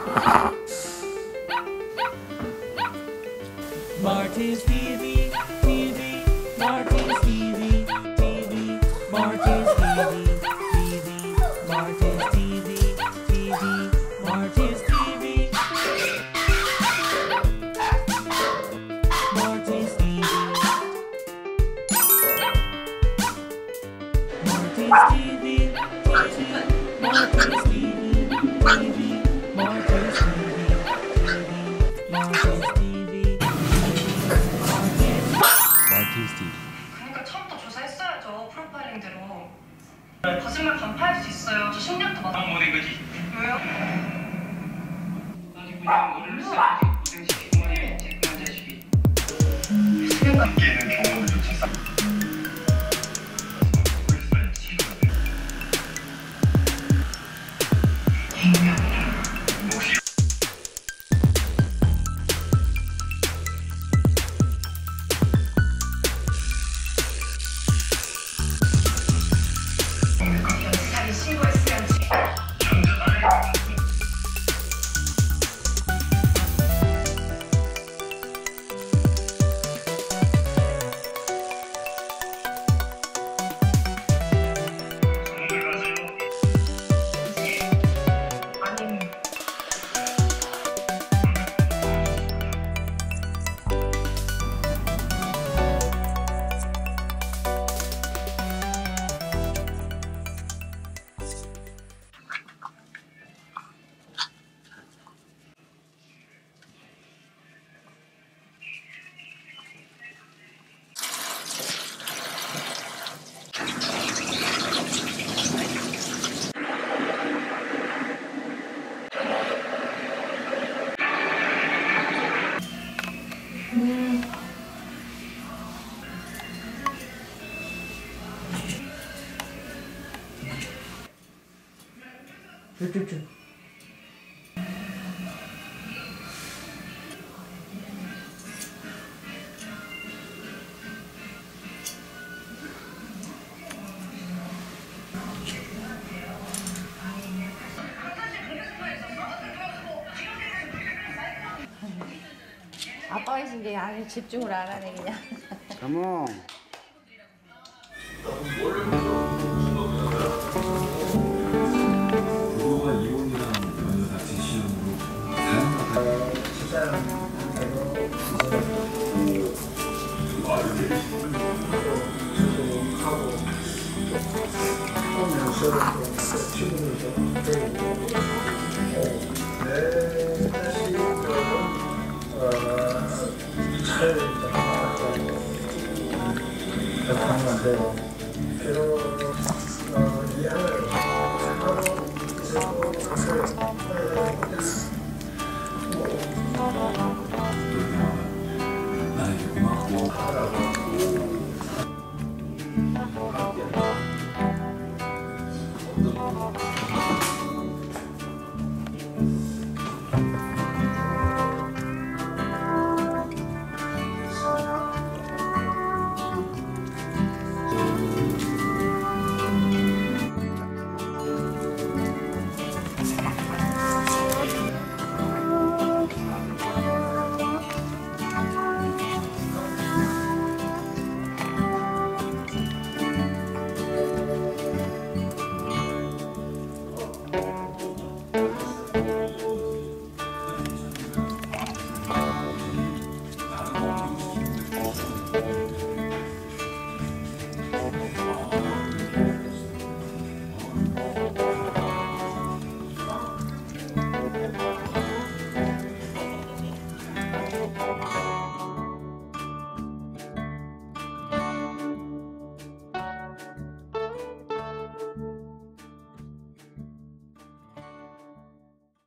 Marty's TV, TV, Marty's TV, TV, Marty's TV, TV, Marty's TV, TV, Marty's TV, Marty's TV, Marty's TV, TV, Marty's TV, TV, Marty's TV, Marty's TV. 그러니까 처음부터 조사했어야죠. 프로파일링대로. 거짓말 간파할 수 있어요. 저 심리학도 맞아. 못한 거지. 왜요? 아주 그냥 너를 고생시키고 말이야. 쬐끔한 자식이. 함께 있는 경험을 좋지. 쭉쭉쭉. 아빠가 있은 게 아주 집중을 안 하네 그냥. 어머. 부부가 이혼이랑 연애 같은 시험으로 다양한 차를 일단 하나